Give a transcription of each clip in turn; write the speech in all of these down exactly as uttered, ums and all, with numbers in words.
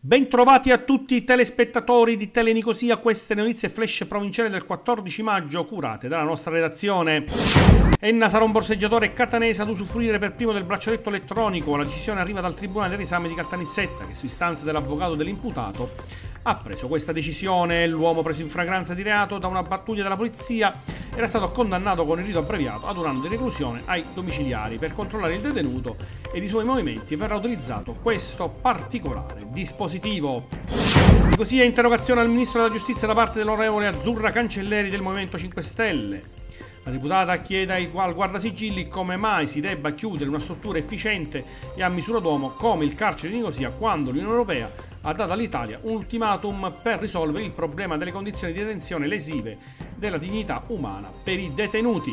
Bentrovati a tutti i telespettatori di Telenicosia, queste notizie flash provinciali del quattordici maggio curate dalla nostra redazione. Enna sarà un borseggiatore catanese ad usufruire per primo del braccialetto elettronico. La decisione arriva dal Tribunale del Risame di Caltanissetta che su istanza dell'avvocato dell'imputato ha preso questa decisione. L'uomo, preso in flagranza di reato da una pattuglia della polizia, era stato condannato con il rito abbreviato ad un anno di reclusione ai domiciliari. Per controllare il detenuto ed i suoi movimenti verrà utilizzato questo particolare dispositivo. Così è interrogazione al ministro della giustizia da parte dell'onorevole Azzurra Cancelleri del Movimento cinque Stelle. La deputata chiede ai guardasigilli come mai si debba chiudere una struttura efficiente e a misura d'uomo come il carcere di Nicosia quando l'Unione Europea ha dato all'Italia un ultimatum per risolvere il problema delle condizioni di detenzione lesive della dignità umana per i detenuti.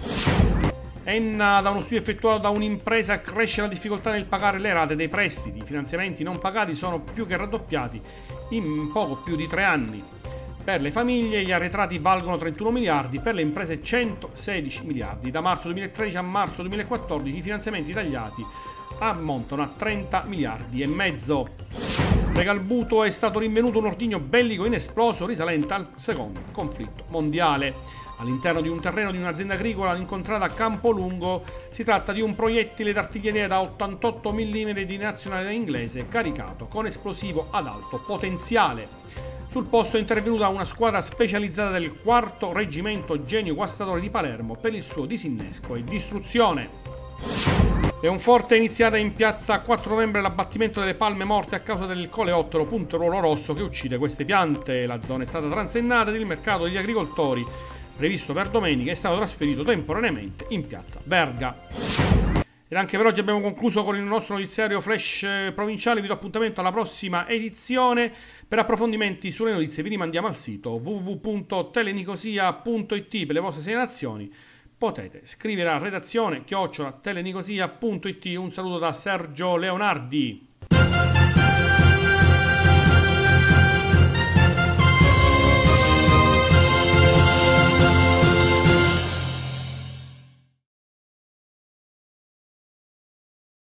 Enna, da uno studio effettuato da un'impresa, cresce la difficoltà nel pagare le rate dei prestiti. I finanziamenti non pagati sono più che raddoppiati in poco più di tre anni. Per le famiglie gli arretrati valgono trentuno miliardi, per le imprese centosedici miliardi. Da marzo duemilatredici a marzo duemilaquattordici i finanziamenti tagliati ammontano a trenta miliardi e mezzo. Regalbuto è stato rinvenuto un ordigno bellico inesploso risalente al secondo conflitto mondiale. All'interno di un terreno di un'azienda agricola incontrata a Campolungo. Si tratta di un proiettile d'artiglieria da ottantotto millimetri di nazionalità inglese caricato con esplosivo ad alto potenziale. Sul posto è intervenuta una squadra specializzata del quarto Reggimento Genio Guastatore di Palermo per il suo disinnesco e distruzione. Leonforte è iniziata in piazza quattro novembre l'abbattimento delle palme morte a causa del coleottero punteruolo rosso che uccide queste piante. La zona è stata transennata ed il mercato degli agricoltori, previsto per domenica, è stato trasferito temporaneamente in piazza Verga. Ed anche per oggi abbiamo concluso con il nostro notiziario flash provinciale. Vi do appuntamento alla prossima edizione. Per approfondimenti sulle notizie vi rimandiamo al sito w w w punto telenicosia punto i t per le vostre segnalazioni. Potete scrivere a redazione chiocciola telenicosia punto i t. Un saluto da Sergio Leonardi.